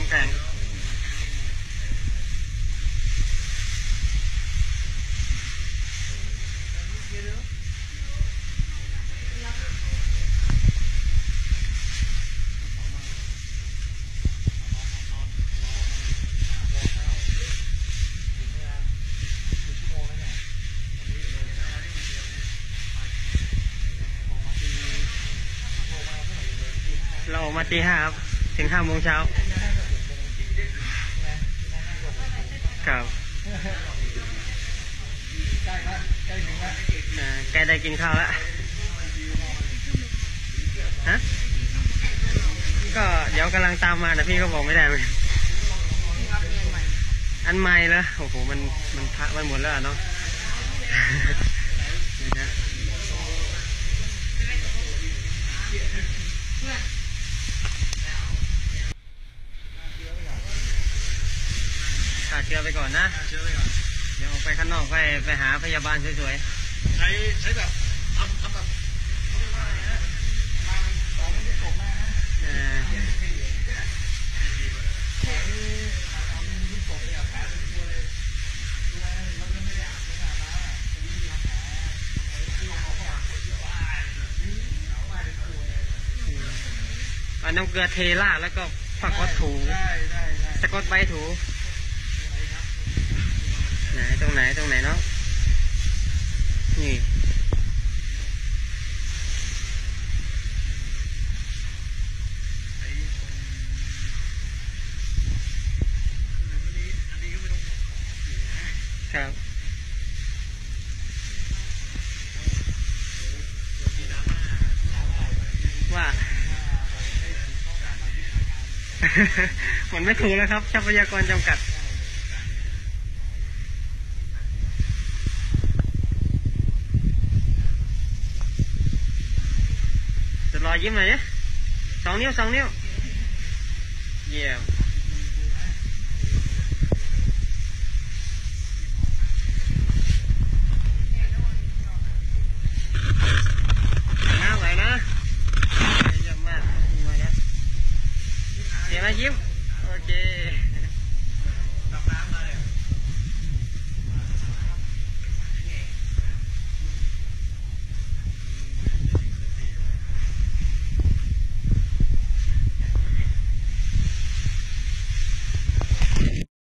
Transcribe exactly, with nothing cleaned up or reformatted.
แข็งเราออกมาตีห้าครับถึงห้าโมงเช้าครับใกล้แล้วใกล้ถึงแล้วใกล้ได้กินข้าวแล้วฮะก็เดี๋ยวกำลังตามมาแต่พี่ก็บอกไม่ได้เลยอันใหม่แล้วโอ้โหมันมันพระมันหมดแล้วเนาะฆ่าเชื้อไปก่อนนะเดี๋ยวออกไปข้างนอกไปไปหาพยาบาลสวยๆใช้ใช้แบบทำทำแบบเอาน้ำเกลือเทล่าแล้วก็ฝักวัดถูสะกดใบถูไหนตรงไหนตรงไหนเนาะนี่ครับว่ามันไม่ถูกแล้วครับทรัพยากรจำกัดจะรอยยิ้มเลยเนี่ยสองนิ้วสองนิ้วเยี่ยมน้าไหวนะเยี่ยมมากมาแล้วเดี๋ยวมายิ้มโอเค